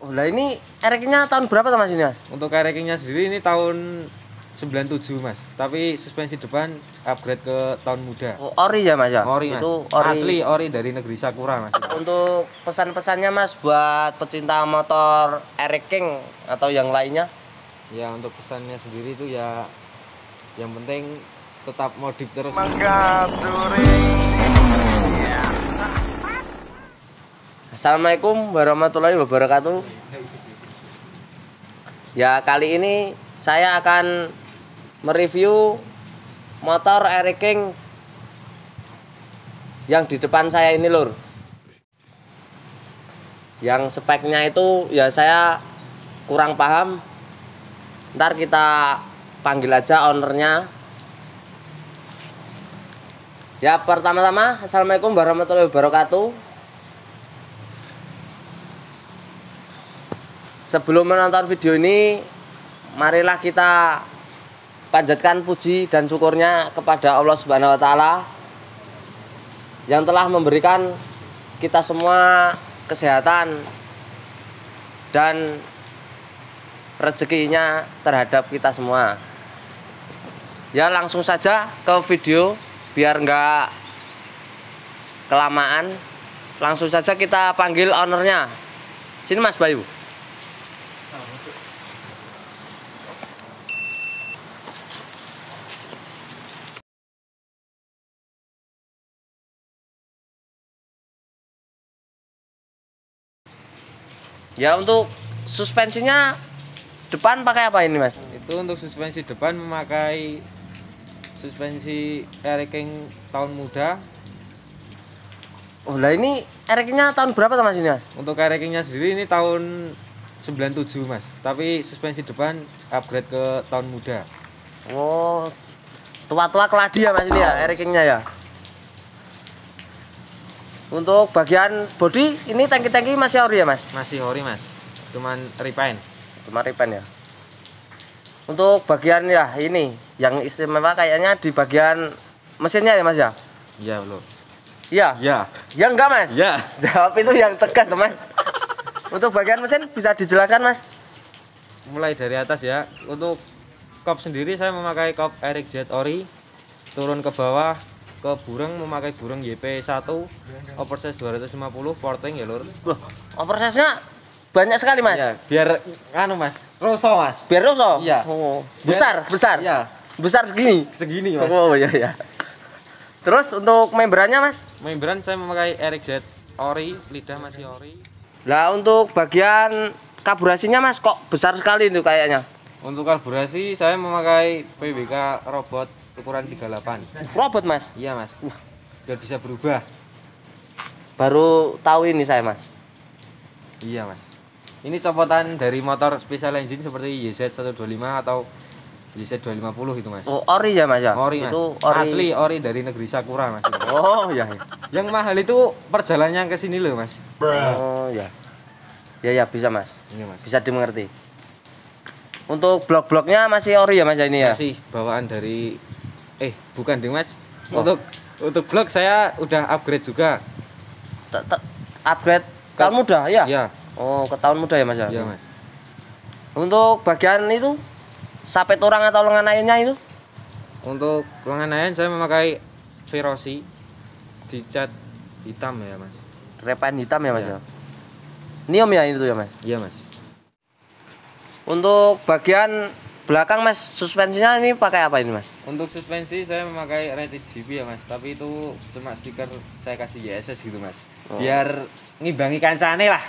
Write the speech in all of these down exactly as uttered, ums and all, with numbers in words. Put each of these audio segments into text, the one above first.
Oh, lah ini ereknya tahun berapa Mas ini Mas? Untuk ereknya sendiri ini tahun sembilan tujuh Mas. Tapi suspensi depan upgrade ke tahun muda. Oh, ori ya Mas ya? Ori Mas. Itu ori. Asli ori dari negeri Sakura Mas. Untuk pesan-pesannya Mas buat pecinta motor Eric King atau yang lainnya? Ya untuk pesannya sendiri itu ya yang penting tetap modif terus. Assalamualaikum warahmatullahi wabarakatuh. Ya kali ini saya akan mereview motor Eric King yang di depan saya ini lur. Yang speknya itu ya saya kurang paham. Ntar kita panggil aja ownernya. Ya pertama-tama assalamualaikum warahmatullahi wabarakatuh. Sebelum menonton video ini, marilah kita panjatkan puji dan syukurnya kepada Allah Subhanahu wa taala yang telah memberikan kita semua kesehatan dan rezekinya terhadap kita semua. Ya langsung saja ke video biar enggak kelamaan. Langsung saja kita panggil ownernya. Sini Mas Bayu. Ya untuk suspensinya depan pakai apa ini Mas? Itu untuk suspensi depan memakai suspensi Eric King tahun muda. Oh lah ini Eric-nya tahun berapa Mas ini Mas? Untuk Eric King-nya sendiri ini tahun sembilan tujuh Mas. Tapi suspensi depan upgrade ke tahun muda. Oh tua-tua keladi ya Mas ini ya Eric King-nya ya. Untuk bagian bodi ini tangki-tangki masih ori ya Mas? Masih ori Mas. Cuman repaint. Cuma repaint ya. Untuk bagian ya ini yang istimewa kayaknya di bagian mesinnya ya Mas ya? Iya belum. Iya. Ya. Ya enggak Mas? Ya. Jawab itu yang tegas Mas. Untuk bagian mesin bisa dijelaskan Mas? Mulai dari atas ya. Untuk kop sendiri saya memakai kop Eric Z ori. Turun ke bawah ke burung memakai burung Y P satu oversize dua ratus lima puluh porting ya lur. Loh, oversize-nya banyak sekali Mas. Ya, biar anu Mas, roso Mas. Biar roso. Iya. Oh, besar, besar. Iya. Besar segini. Segini Mas. Oh iya iya. Terus untuk membrannya Mas? Membran saya memakai Eric Z ori, lidah masih ori. Lah untuk bagian karburasinya Mas kok besar sekali itu kayaknya. Untuk karburasi saya memakai P W K robot ukuran tiga puluh delapan. Robot Mas? Iya Mas. Uh, biar bisa berubah. Baru tahu ini saya Mas. Iya Mas. Ini copotan dari motor special engine seperti Y Z seratus dua puluh lima atau Y Z dua ratus lima puluh itu Mas. Oh, ori ya Mas ya? Ori Mas. Itu ori. Asli ori dari negeri Sakura Mas. Oh iya. iya. Yang mahal itu perjalanannya ke sini loh Mas. Oh iya. Ya ya bisa Mas. Ini Mas. Bisa dimengerti. Untuk blok-bloknya masih ori ya Mas ini ya? Masih bawaan dari eh bukan deh Mas. Oh. Untuk untuk blok saya udah upgrade juga. T -t Upgrade tahun muda ya? Iya. Oh, ke tahun muda ya Mas ya? Iya Mas. Untuk bagian itu sapet orang atau lengan ayunnya itu? Untuk lengan ayun saya memakai Verosi dicat hitam ya Mas. Repaint hitam ya Mas Ya. ya? Niom ya itu ya Mas? Iya Mas. Untuk bagian belakang Mas, suspensinya ini pakai apa ini Mas? Untuk suspensi saya memakai rated G P ya Mas, tapi itu cuma stiker saya kasih Y S S gitu Mas. Oh. Biar ngimbangi kancane lah.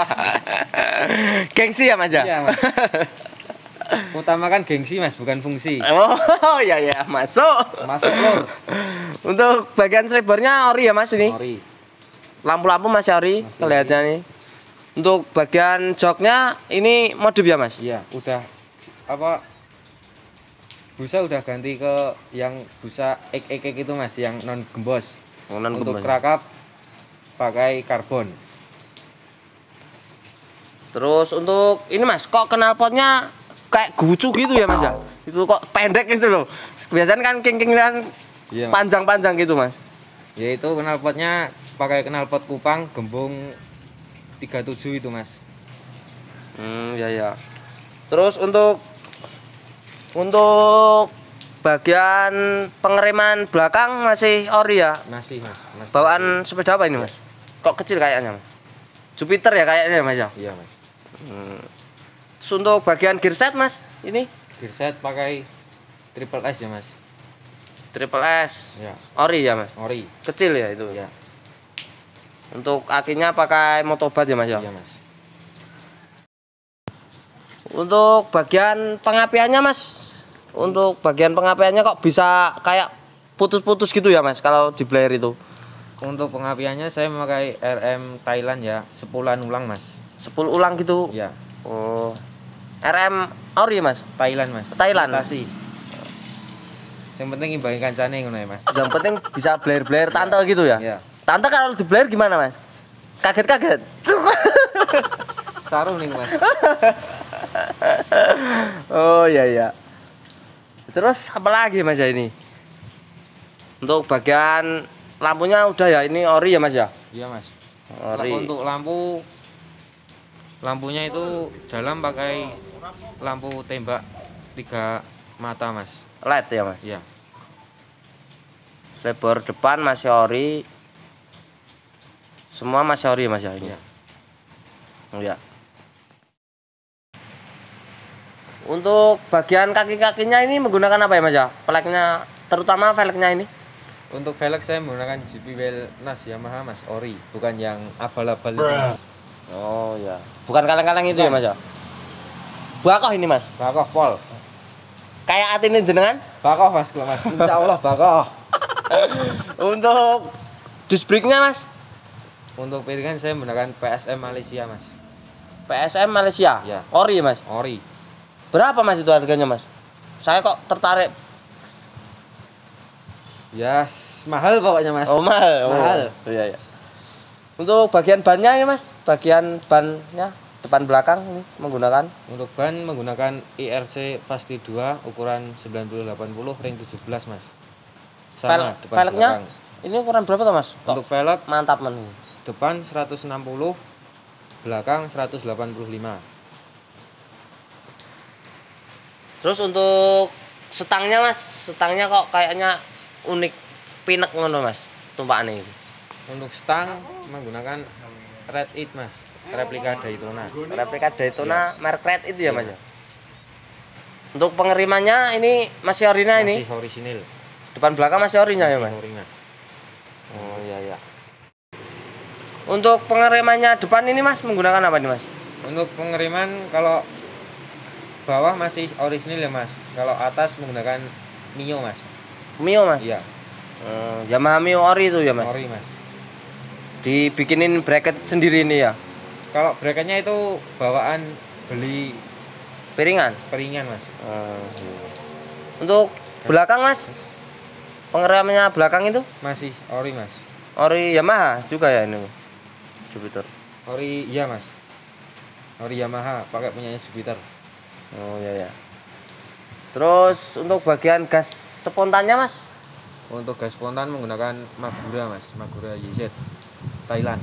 Gengsi ya Mas ya? Iya Mas. Utamakan gengsi Mas, bukan fungsi. Oh ya ya, masuk. Masuk lur. Untuk bagian selebarnya ori ya Mas ini? Ori. Lampu-lampu masih ori Masih kelihatannya nih. Untuk bagian joknya ini modif ya Mas? Iya, udah apa busa udah ganti ke yang busa ek-ek itu Mas, yang non gembos. Oh, non Untuk gembos. krakap pakai karbon. Terus untuk ini Mas, kok knalpotnya kayak gucu gitu ya Mas ya? Itu kok pendek gitu loh. Biasanya kan king-king kan Iya, Mas. panjang-panjang gitu Mas. Yaitu knalpotnya pakai knalpot Kupang gembung tiga puluh tujuh itu Mas. Hmm, ya ya. Terus untuk untuk bagian pengereman belakang masih ori ya? Masih, Mas. Masih. Bawaan sepeda apa ini, Mas? Kok kecil kayaknya, Mas? Jupiter ya kayaknya, Mas ya? Iya, Mas. Hmm. Terus untuk bagian gearset, Mas, ini Gear set pakai triple S ya, Mas. triple S. Ya, Ori ya, Mas? ori. Kecil ya itu. Ya, Untuk akinya pakai motobat ya, Mas ya? iya, Mas. Untuk bagian pengapiannya, Mas, untuk bagian pengapiannya kok bisa kayak putus-putus gitu ya, Mas, kalau di Blair itu? Untuk pengapiannya saya memakai R M Thailand ya, sepulan ulang, Mas. sepuluh ulang gitu. Ya, Oh. R M ori, Mas. Thailand, Mas. Thailand. Mutasi. Yang penting imbangi kancane ngono ya, Mas. Yang penting bisa Blair-Blair tante gitu ya? Iya. Tante kalau di Blair gimana, Mas? Kaget-kaget. Taruh nih, Mas. Oh iya iya. Terus apa lagi, Mas ya ini? Untuk bagian lampunya udah ya, ini ori ya, Mas ya? Iya, Mas. Ori. Kalau untuk lampu lampunya itu dalam pakai lampu tembak tiga mata, Mas. L E D ya, Mas? Iya. Lebar depan masih ori. Semua masih ori, Mas ya ini. Iya. Oh ya. Untuk bagian kaki-kakinya ini menggunakan apa ya, Mas ya? Peleknya, terutama velgnya ini. Untuk velg saya menggunakan G P Wheel N A S Yamaha, Mas, ori, bukan yang abal-abal itu, Mas. Oh ya. Bukan kaleng-kaleng itu ya, Mas ya? Bakoh ini, Mas. Bakoh pol. Kayak atine jenengan. Bakoh, Mas, kalau Mas. Insya Allah bakoh. Untuk disc brake-nya, Mas. Untuk piringan saya menggunakan P S M Malaysia, Mas. P S M Malaysia. Ya. Ori, Mas. Ori. Berapa, Mas, itu harganya, Mas? Saya kok tertarik. Ya, s- mahal pokoknya, Mas. Oh, mahal. Oh. Mahal. Iya, iya. Untuk bagian bannya ini, Mas. Bagian bannya depan belakang ini menggunakan Untuk ban menggunakan I R C Fasti dua ukuran sembilan puluh delapan puluh ring tujuh belas, Mas. Vel- Sama depan velgnya. belakang. Ini ukuran berapa tuh, Mas? Kok Untuk velg mantap, men. depan seratus enam puluh, belakang seratus delapan puluh lima. Terus untuk setangnya, Mas. Setangnya kok kayaknya unik pinek ngono, Mas. Tumpakane iki. Untuk stang menggunakan Red It, Mas. Replika Daytona. Replika Daytona merek Red itu ya, Mas ya? Untuk pengerimannya ini masih orinya ini. Masih orisinil. Depan belakang masih orinya ya, Mas? Masih ori, Mas. Oh iya iya. Untuk pengeremannya depan ini, Mas, menggunakan apa nih, Mas? Untuk pengiriman kalau bawah masih orisinil ya, Mas. Kalau atas menggunakan Mio, Mas. Mio, Mas? Iya, Hmm, Yamaha Mio ori itu ya, Mas? ori, Mas. Dibikinin bracket sendiri ini ya? Kalau bracketnya itu bawaan beli Piringan? peringan, Mas. Hmm, iya. Untuk belakang, Mas? Pengeremannya belakang itu? Masih ori, Mas. Ori Yamaha juga ya ini? Jupiter. Ori, iya, Mas. Ori Yamaha pakai punyanya Jupiter. Oh iya ya. Terus untuk bagian gas spontannya, Mas? Untuk gas spontan menggunakan Magura, Mas. Magura Y Z Thailand.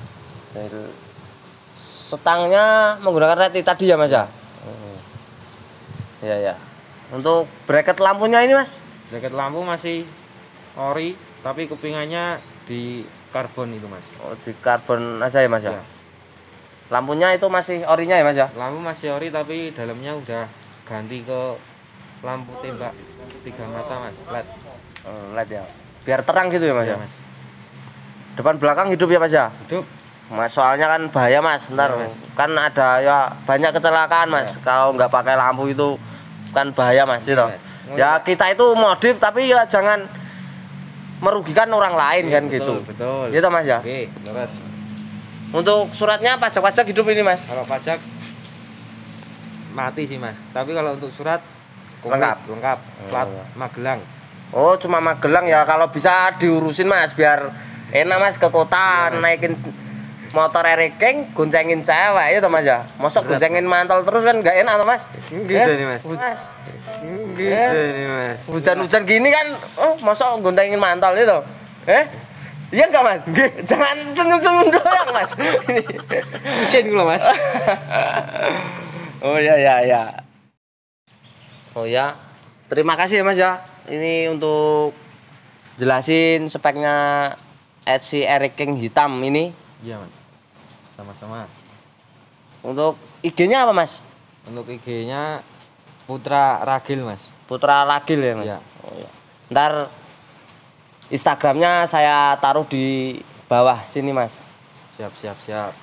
Setangnya menggunakan red tadi ya, Mas ya? Oh. Iya ya. Untuk bracket lampunya ini, Mas? Bracket lampu masih ori, tapi kupingannya di karbon itu, Mas. Oh, di karbon aja ya, Mas ya? Ya. Lampunya itu masih orinya ya, Mas ya? Lampu masih ori tapi dalamnya udah ganti ke lampu tembak tiga mata, Mas. L E D. Oh, L E D ya. Biar terang gitu ya, Mas Iya, ya? Mas. Depan belakang hidup ya, Mas ya? Hidup. Mas, soalnya kan bahaya, Mas. Ntar Iya, Mas. kan ada ya banyak kecelakaan, Mas. Kalau nggak pakai lampu itu kan bahaya, Mas. Gitu. Mas. Ya kita itu modif tapi ya jangan merugikan orang lain kan Betul, gitu. Betul. Gitu, Mas ya. Oke, terus. Untuk suratnya pajak-pajak hidup ini, Mas. Kalau pajak mati sih, Mas. Tapi kalau untuk surat komplit, Lengkap. lengkap. Plat Oh. Magelang. Oh, cuma Magelang ya. Kalau bisa diurusin, Mas, biar enak, Mas, ke kota Iya, Mas. naikin motor ereking, goncengin cewek itu, Mas ya. Mosok Berat, goncengin mantel terus kan nggak enak tuh, Mas. Gitu Eh, nih, Mas. Mas. Gitu Eh. nih, Mas. Hujan-hujan gini kan, oh, mosok goncengin mantel itu. Eh? Iya enggak, Mas? Nggih, jangan senyum-senyum doang, Mas. Ini. Isin kula, Mas. Oh ya ya ya. Oh ya. Terima kasih ya Mas ya. Ini untuk jelasin speknya H C Eric King hitam ini. Iya Mas. Sama-sama. Untuk I G-nya apa Mas? Untuk I G-nya Putra Ragil Mas. Putra Ragil ya Mas. Iya. Oh ya. Ntar Instagramnya saya taruh di bawah sini Mas. Siap siap siap.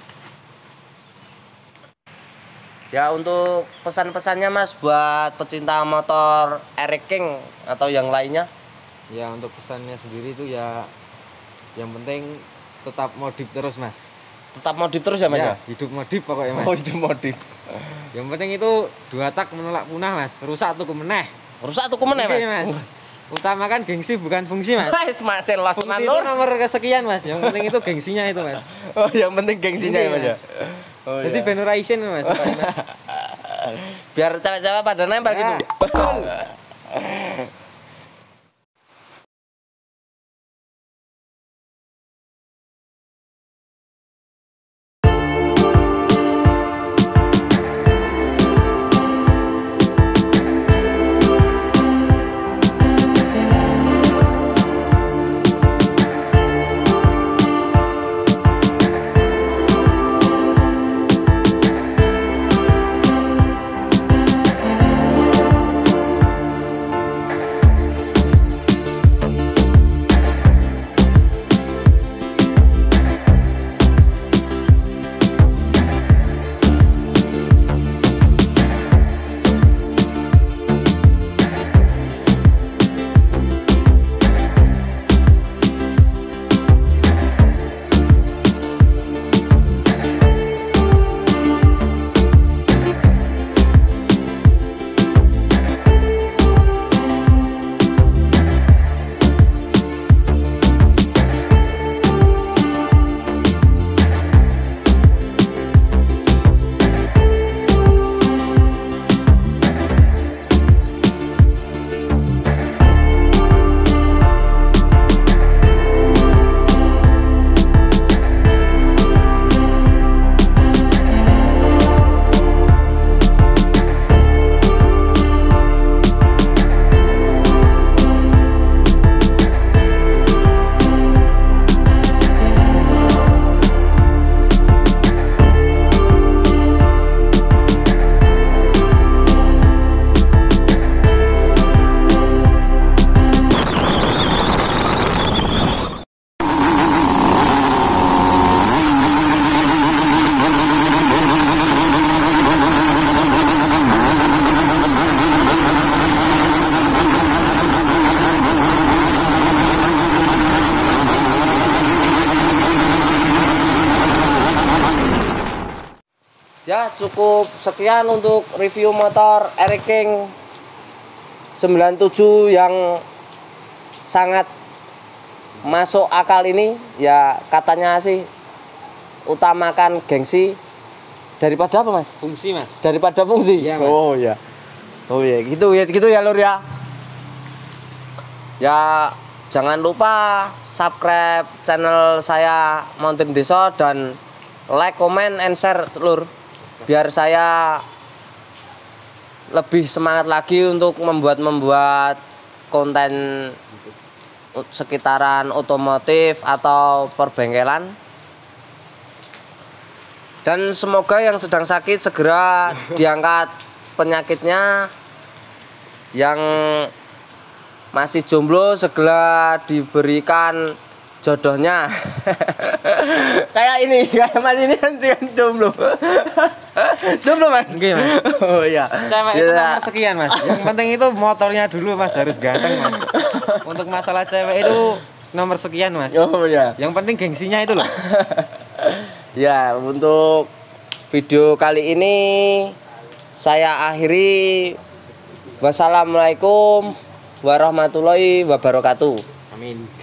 Ya untuk pesan-pesannya Mas buat pecinta motor Eric King atau yang lainnya. Ya untuk pesannya sendiri itu ya yang penting tetap modif terus Mas. Tetap modif terus ya Mas ya? Ya, hidup modif pokoknya Mas. Oh hidup modif. Yang penting itu dua tak menolak punah Mas. Rusak tuku meneh. Rusak tuku meneh Mas. Mas. Utamakan gengsi bukan fungsi Mas. Wes masih los Fungsi tenan itu lur. nomor kesekian Mas. Yang penting itu gengsinya itu Mas. Oh yang penting gengsinya ya Iya, Mas ya. Oh, Jadi iya. ben ora isin Mas. Biar cewek-cewek pada nempel Ya, gitu. betul. Ya cukup sekian untuk review motor Eric King sembilan tujuh yang sangat masuk akal ini. Ya katanya sih utamakan gengsi daripada apa Mas? Fungsi Mas. Daripada fungsi. Iya, Mas. Oh ya. Oh ya, gitu ya, gitu ya Lur ya. Ya jangan lupa subscribe channel saya Mountain Deso dan like, comment, and share Lur. Biar saya lebih semangat lagi untuk membuat-membuat konten sekitaran otomotif atau perbengkelan. Dan semoga yang sedang sakit segera diangkat penyakitnya. Yang masih jomblo segera diberikan jodohnya. Kayak ini, kayak Mas ini kan jomblo. Jomblo Mas? Nggih, Mas. Oh iya. Cewek itu nomor sekian Mas. Yang penting itu motornya dulu Mas, harus ganteng Mas. Untuk masalah cewek itu nomor sekian Mas. Oh iya. Yang penting gengsinya itu loh. Ya, untuk video kali ini saya akhiri. Wassalamualaikum warahmatullahi wabarakatuh. Amin.